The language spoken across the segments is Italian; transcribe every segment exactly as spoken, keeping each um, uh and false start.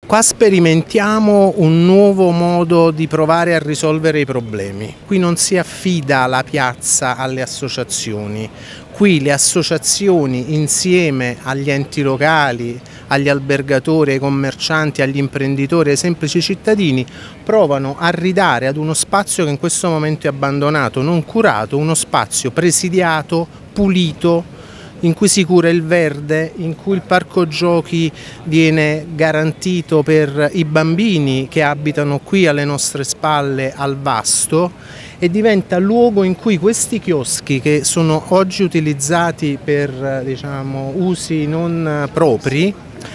Qua sperimentiamo un nuovo modo di provare a risolvere i problemi. Qui non si affida la piazza alle associazioni, qui le associazioni insieme agli enti locali, agli albergatori, ai commercianti, agli imprenditori, ai semplici cittadini provano a ridare ad uno spazio che in questo momento è abbandonato, non curato, uno spazio presidiato, pulito, in cui si cura il verde, in cui il parco giochi viene garantito per i bambini che abitano qui alle nostre spalle al Vasto, e diventa luogo in cui questi chioschi, che sono oggi utilizzati per, diciamo, usi non propri,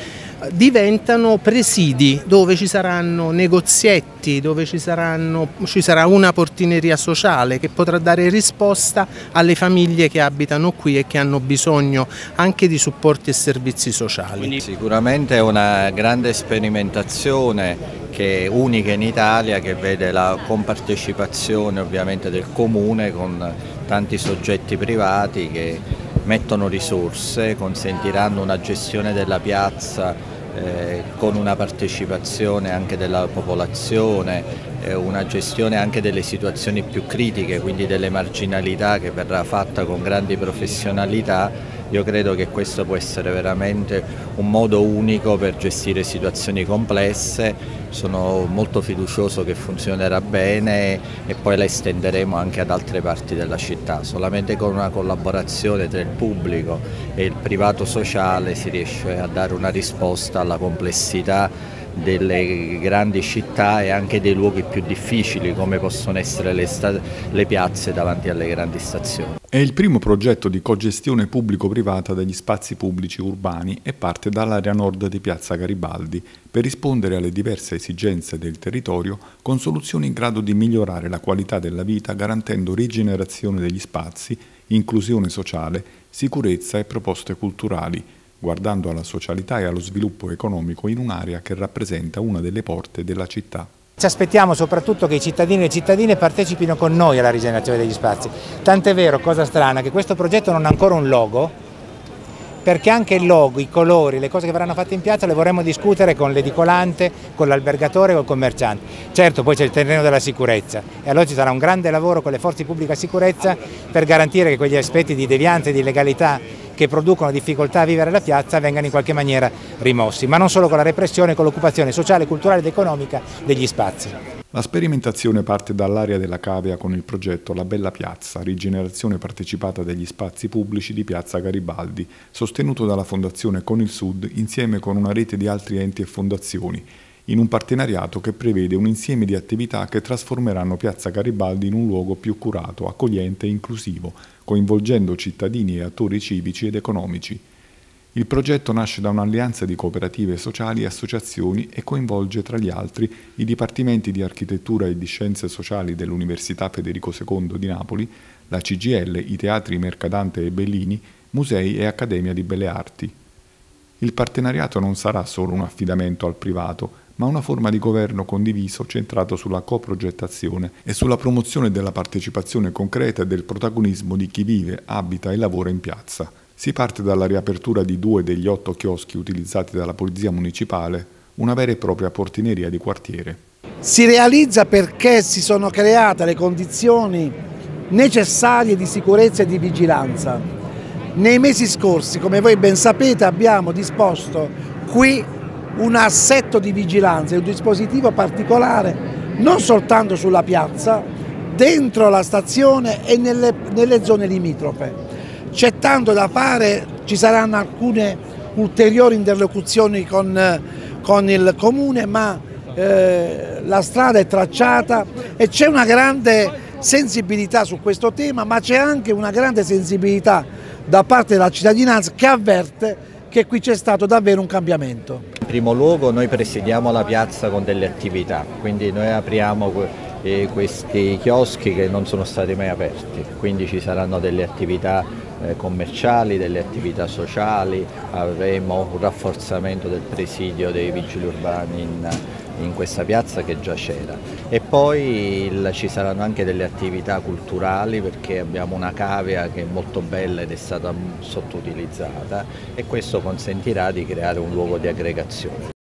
diventano presidi dove ci saranno negozietti, dove ci, saranno, ci sarà una portineria sociale che potrà dare risposta alle famiglie che abitano qui e che hanno bisogno anche di supporti e servizi sociali. Sicuramente è una grande sperimentazione che è unica in Italia, che vede la compartecipazione ovviamente del comune con tanti soggetti privati che mettono risorse, consentiranno una gestione della piazza eh, con una partecipazione anche della popolazione, eh, una gestione anche delle situazioni più critiche, quindi delle marginalità, che verrà fatta con grandi professionalità. Io credo che questo può essere veramente un modo unico per gestire situazioni complesse. Sono molto fiducioso che funzionerà bene e poi la estenderemo anche ad altre parti della città. Solamente con una collaborazione tra il pubblico e il privato sociale si riesce a dare una risposta alla complessità delle grandi città e anche dei luoghi più difficili, come possono essere le, le piazze davanti alle grandi stazioni. È il primo progetto di cogestione pubblico-privata degli spazi pubblici urbani e parte dall'area nord di Piazza Garibaldi per rispondere alle diverse esigenze del territorio con soluzioni in grado di migliorare la qualità della vita, garantendo rigenerazione degli spazi, inclusione sociale, sicurezza e proposte culturali, guardando alla socialità e allo sviluppo economico in un'area che rappresenta una delle porte della città. Ci aspettiamo soprattutto che i cittadini e le cittadine partecipino con noi alla rigenerazione degli spazi. Tant'è vero, cosa strana, che questo progetto non ha ancora un logo, perché anche il logo, i colori, le cose che verranno fatte in piazza le vorremmo discutere con l'edicolante, con l'albergatore e col commerciante. Certo, poi c'è il terreno della sicurezza e allora ci sarà un grande lavoro con le forze di pubblica sicurezza per garantire che quegli aspetti di devianza e di illegalità che producono difficoltà a vivere la piazza vengano in qualche maniera rimossi, ma non solo con la repressione, con l'occupazione sociale, culturale ed economica degli spazi. La sperimentazione parte dall'area della Cavea con il progetto La Bella Piazza, rigenerazione partecipata degli spazi pubblici di Piazza Garibaldi, sostenuto dalla Fondazione Con il Sud insieme con una rete di altri enti e fondazioni, in un partenariato che prevede un insieme di attività che trasformeranno Piazza Garibaldi in un luogo più curato, accogliente e inclusivo, coinvolgendo cittadini e attori civici ed economici. Il progetto nasce da un'alleanza di cooperative sociali e associazioni e coinvolge tra gli altri i Dipartimenti di Architettura e di Scienze Sociali dell'Università Federico secondo di Napoli, la C G I L, i teatri Mercadante e Bellini, musei e Accademia di Belle Arti. Il partenariato non sarà solo un affidamento al privato, ma una forma di governo condiviso centrato sulla coprogettazione e sulla promozione della partecipazione concreta e del protagonismo di chi vive, abita e lavora in piazza. Si parte dalla riapertura di due degli otto chioschi utilizzati dalla Polizia Municipale, una vera e propria portineria di quartiere. Si realizza perché si sono create le condizioni necessarie di sicurezza e di vigilanza. Nei mesi scorsi, come voi ben sapete, abbiamo disposto qui un assetto di vigilanza, un dispositivo particolare non soltanto sulla piazza, dentro la stazione e nelle, nelle zone limitrofe. C'è tanto da fare, ci saranno alcune ulteriori interlocuzioni con, con il Comune, ma eh, la strada è tracciata e c'è una grande sensibilità su questo tema, ma c'è anche una grande sensibilità da parte della cittadinanza che avverte che qui c'è stato davvero un cambiamento. In primo luogo noi presidiamo la piazza con delle attività, quindi noi apriamo eh, questi chioschi che non sono stati mai aperti, quindi ci saranno delle attività eh, commerciali, delle attività sociali, avremo un rafforzamento del presidio dei vigili urbani in, in questa piazza che già c'era, e poi il, ci saranno anche delle attività culturali perché abbiamo una cavea che è molto bella ed è stata sottoutilizzata e questo consentirà di creare un luogo di aggregazione.